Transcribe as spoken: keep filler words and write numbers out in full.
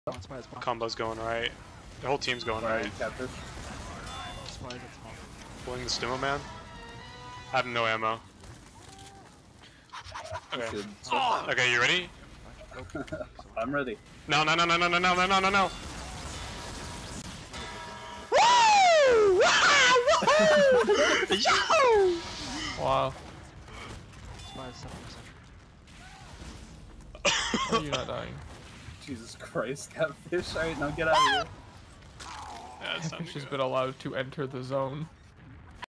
Combo's going right. The whole team's going right. Catfish. Pulling the Stuma man. I have no ammo. Okay. Oh, okay, you ready? I'm ready. No, no, no, no, no, no, no, no, no, no, no. Woo! Yo! Wow. How are you not dying? Jesus Christ, Catfish. Alright, now get out of here. Yeah, it's Catfish has been allowed to enter the zone.